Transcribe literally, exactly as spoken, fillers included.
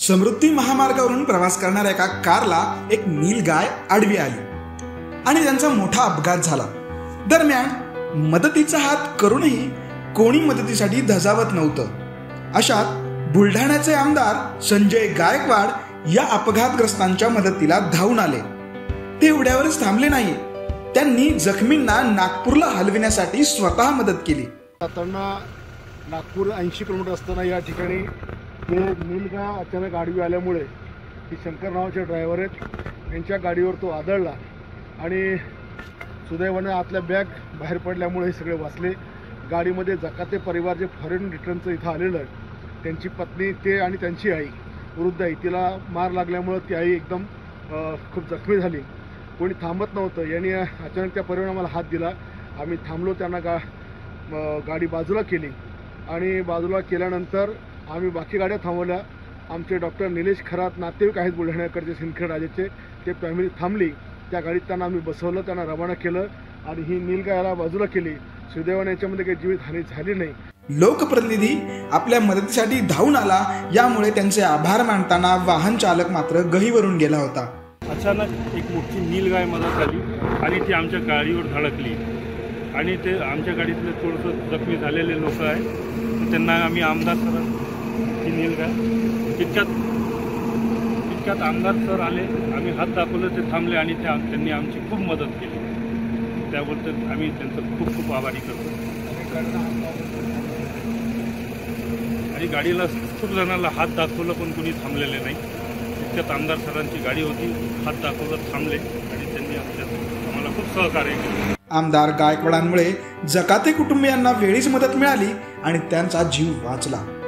समृद्धी महामार्गावरून प्रवास करणाऱ्या एका कारला एक नीलगाय आडवी आली आणि त्यांचा मोठा अपघात झाला। दरम्यान मदतीचा हात करूनही कोणी मदतीसाठी धजावत नव्हतं। अशात बुलढाण्याचे आमदार संजय गायकवाड या अपघातग्रस्तांच्या मदतीला धावून आले। ते एवढ्यावरच थांबले नाही, त्यांनी जखमींना नागपूरला हलविण्यासाठी स्वतः मदत केली। जाताना नागपूर ऐंशी किलोमीटर असताना या ठिकाणी ते नीलगाय अचानक आडवी आल्यामुळे की शंकर नावाचे ड्रायव्हर आहेत यांच्या गाडीवर तो आदळला आणि सुदैवाने आतल्या बॅग बाहेर पडल्यामुळे हे सगळे वाचले। गाडीमध्ये जकाते परिवार जे फॉरेन रिटर्नचं इथं आलेलं आहे त्यांची पत्नी, ते आणि त्यांची आई वृद्ध आई, तिला मार लागल्यामुळे ती आई एकदम खूप जखमी झाली। कोणी थांबत नव्हतं, यांनी अचानक त्या परिवाराला आम्हाला हात दिला। आम्ही थांबलो, त्यांना गा गाडी बाजूला केली आणि बाजूला केल्यानंतर आम्ही बाकी गाड्या थांबवल्या। आमचे डॉक्टर निलेश खरात नातेवाईक आहेत बुलढाण्याकडचे सिंदखेड राजाचे, ते फॅमिली थांबली, त्या गाडीत त्यांना आम्ही बसवलं, त्यांना रवाना केलं आणि ही नीलगायला बाजूला केली। सुदैवाने याच्यामध्ये काही जीवितहानी झाली नाही। लोकप्रतिनिधी आपल्या मदतीसाठी धावून आला, यामुळे त्यांचे आभार मानताना वाहन चालक मात्र गहिवरून गेला होता। अचानक एक मोठी नीलगाय मदत झाली आणि ती आमच्या गाडीवर धडकली आणि ते आमच्या गाडीतले थोडंसं जखमी झालेले लोक आहेत, त्यांना आम्ही आमदार सर ही नीलगाय तितक्यात तितक्यात आमदार सर आले, आम्ही हात दाखवलं, ते थांबले आणि त्या त्यांनी आमची खूप मदत केली। त्याबद्दल आम्ही त्यांचं खूप खूप आभारी करतो। आणि गाडीला खूप जणांना हात दाखवलं पण कोणी थांबलेले नाही। तितक्यात आमदार सरांची गाडी होती, हात दाखवलं, थांबले आणि त्यांनी आमच्या आम्हाला खूप सहकार्य केले। आमदार गायकवाडांमुळे जकाते कुटुंबियांना वेळीच मदत मिळाली आणि त्यांचा जीव वाचला।